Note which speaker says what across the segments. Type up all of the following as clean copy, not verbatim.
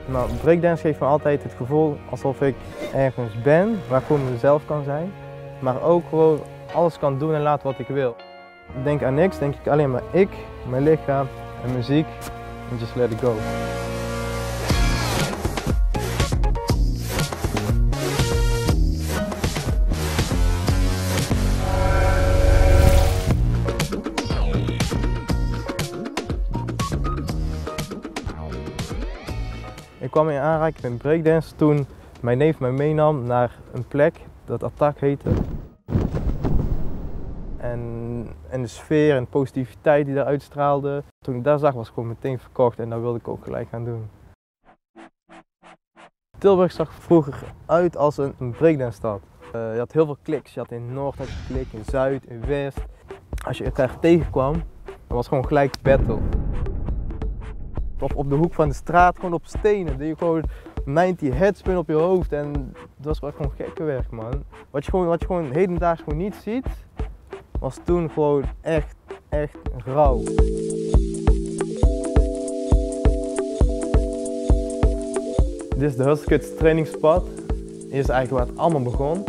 Speaker 1: Nou, breakdance geeft me altijd het gevoel alsof ik ergens ben, waar ik gewoon mezelf kan zijn. Maar ook gewoon alles kan doen en laten wat ik wil. Denk aan niks, denk ik alleen maar ik, mijn lichaam en muziek. En just let it go. Ik kwam in aanraking met breakdance toen mijn neef mij meenam naar een plek dat Attack heette. En de sfeer en positiviteit die eruit straalde. Toen ik dat zag was ik gewoon meteen verkocht en dat wilde ik ook gelijk gaan doen. Tilburg zag vroeger uit als een breakdance stad. Je had heel veel kliks. Je had in Noord had je klik, in Zuid, in West. Als je elkaar tegenkwam, dan was het gewoon gelijk battle. Of op de hoek van de straat, gewoon op stenen. Dat je gewoon 90 headspin op je hoofd en dat was gewoon gekke werk, man. Wat je gewoon hedendaags gewoon niet ziet, was toen gewoon echt rauw. Dit is de Hustlekids trainingspad. Hier is eigenlijk waar het allemaal begon.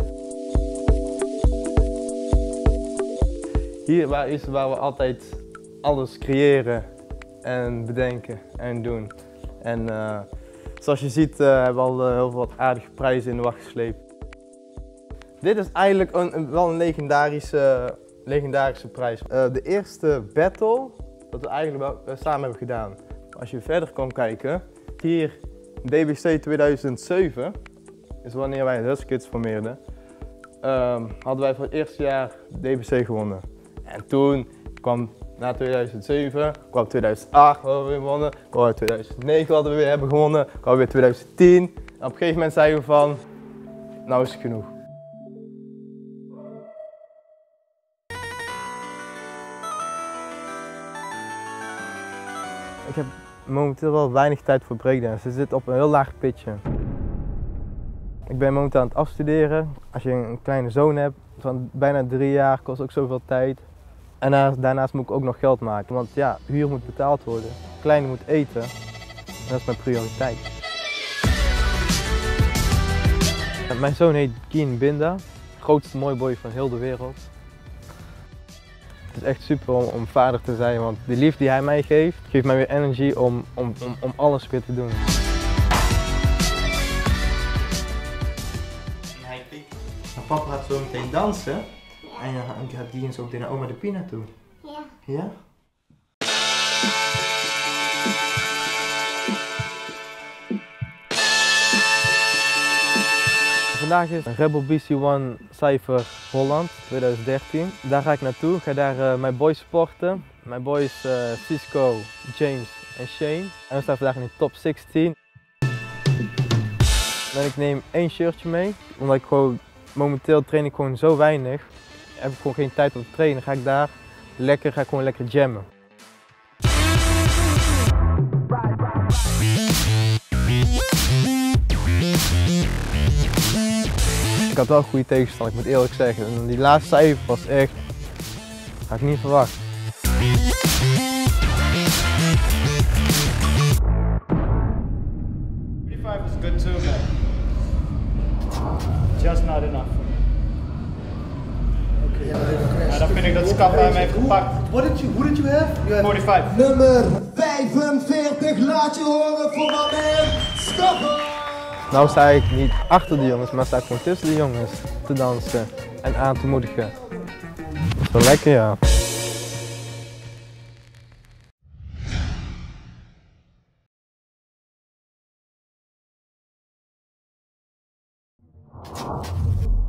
Speaker 1: Hier is waar we altijd alles creëren en bedenken en doen. En zoals je ziet hebben we al heel veel wat aardige prijzen in de wacht gesleept. Dit is eigenlijk wel een legendarische prijs. De eerste battle dat we eigenlijk wel samen hebben gedaan. Als je verder kan kijken, hier DBC 2007 is wanneer wij de Hustlekids formeerden. Hadden wij voor het eerste jaar DBC gewonnen. En toen kwam na 2007, kwam 2008 hadden we weer gewonnen, kwam 2009 hadden we weer hebben gewonnen, kwam weer 2010. En op een gegeven moment zeiden we van, nou is het genoeg. Ik heb momenteel wel weinig tijd voor breakdance. Ik zit op een heel laag pitje. Ik ben momenteel aan het afstuderen. Als je een kleine zoon hebt van bijna 3 jaar, kost ook zoveel tijd. En daarnaast moet ik ook nog geld maken, want ja, huur moet betaald worden. Kleine moet eten. En dat is mijn prioriteit. Mijn zoon heet Kien Binda, grootste mooiboy van heel de wereld. Het is echt super om vader te zijn, want de liefde die hij mij geeft mij weer energie om alles weer te doen. Mijn papa gaat zo meteen dansen en dan gaat die zo meteen naar oma de Pina toe.
Speaker 2: Ja.
Speaker 1: Ja? Vandaag is Rebel BC1 Cypher Holland 2013. Daar ga ik naartoe. Ik ga daar mijn boys supporten. Mijn boys Cisco, James en Shane. En we staan vandaag in de top 16. En ik neem 1 shirtje mee, omdat ik gewoon momenteel train ik gewoon zo weinig. Heb ik gewoon geen tijd om te trainen. Ga ik daar gewoon lekker jammen. Ik had wel een goede tegenstander, ik moet eerlijk zeggen. En die laatste cijfer was echt, had ik niet verwacht.
Speaker 3: 35 is good too, man. Just not enough.
Speaker 4: Okay. Ja,
Speaker 3: dan vind ik dat Scappa hem heeft gepakt.
Speaker 4: Who did you have? You have
Speaker 3: 45.
Speaker 4: Nummer 45, laat je horen voor mijn man Scappa!
Speaker 1: Nou sta ik niet achter de jongens, maar sta ik gewoon tussen de jongens te dansen en aan te moedigen. Dat is wel lekker, ja.